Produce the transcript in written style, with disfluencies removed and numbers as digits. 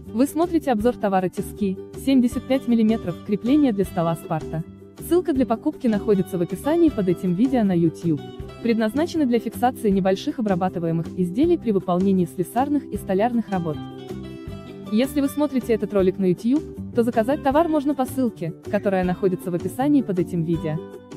Вы смотрите обзор товара тиски, 75 мм, крепление для стола Спарта. Ссылка для покупки находится в описании под этим видео на YouTube. Предназначены для фиксации небольших обрабатываемых изделий при выполнении слесарных и столярных работ. Если вы смотрите этот ролик на YouTube, то заказать товар можно по ссылке, которая находится в описании под этим видео.